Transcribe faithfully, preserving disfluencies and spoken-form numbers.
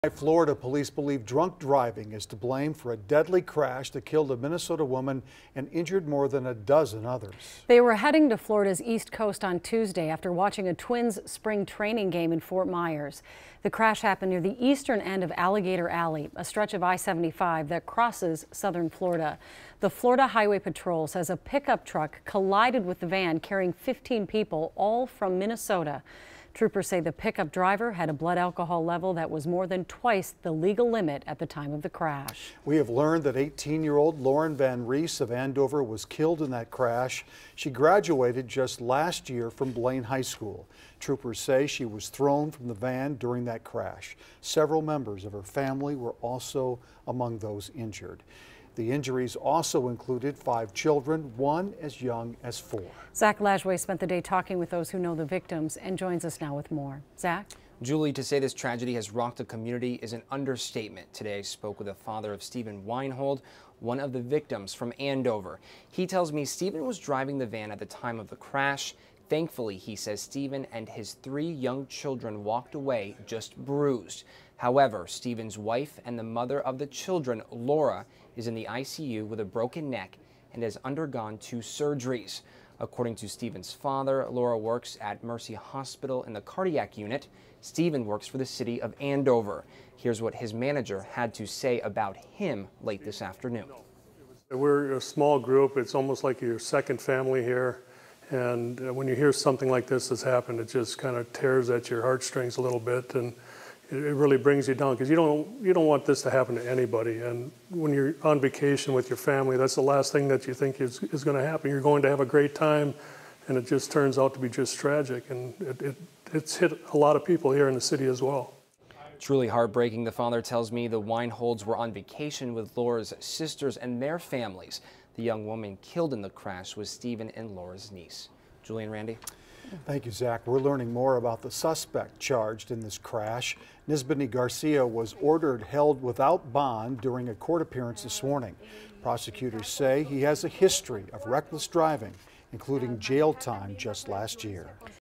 Florida police believe drunk driving is to blame for a deadly crash that killed a Minnesota woman and injured more than a dozen others. They were heading to Florida's East Coast on Tuesday after watching a Twins spring training game in Fort Myers. The crash happened near the eastern end of Alligator Alley, a stretch of I seventy-five that crosses southern Florida. The Florida Highway Patrol says a pickup truck collided with the van carrying fifteen people, all from Minnesota. Troopers say the pickup driver had a blood alcohol level that was more than twice the legal limit at the time of the crash. We have learned that eighteen-year-old Lauren Van Rees of Andover was killed in that crash. She graduated just last year from Blaine High School. Troopers say she was thrown from the van during that crash. Several members of her family were also among those injured. The injuries also included five children, one as young as four. Zach Lajway spent the day talking with those who know the victims and joins us now with more. Zach? Julie, to say this tragedy has rocked the community is an understatement. Today I spoke with the father of Stephen Weinhold, one of the victims from Andover. He tells me Stephen was driving the van at the time of the crash. Thankfully, he says Stephen and his three young children walked away just bruised. However, Stephen's wife and the mother of the children, Laura, is in the I C U with a broken neck and has undergone two surgeries. According to Stephen's father, Laura works at Mercy Hospital in the cardiac unit. Stephen works for the city of Andover. Here's what his manager had to say about him late this afternoon. We're a small group. It's almost like your second family here. And when you hear something like this has happened, it just kind of tears at your heartstrings a little bit, and it really brings you down because you don't you don't want this to happen to anybody. And when you're on vacation with your family, that's the last thing that you think is, is going to happen. You're going to have a great time, and it just turns out to be just tragic. And it, it, it's hit a lot of people here in the city as well. Truly heartbreaking. The father tells me the Weinholds were on vacation with Laura's sisters and their families. The young woman killed in the crash was Stephen and Laura's niece. Julie and Randy. Thank you, Zach. We're learning more about the suspect charged in this crash. Nisbany Garcia was ordered held without bond during a court appearance this morning. Prosecutors say he has a history of reckless driving, including jail time just last year.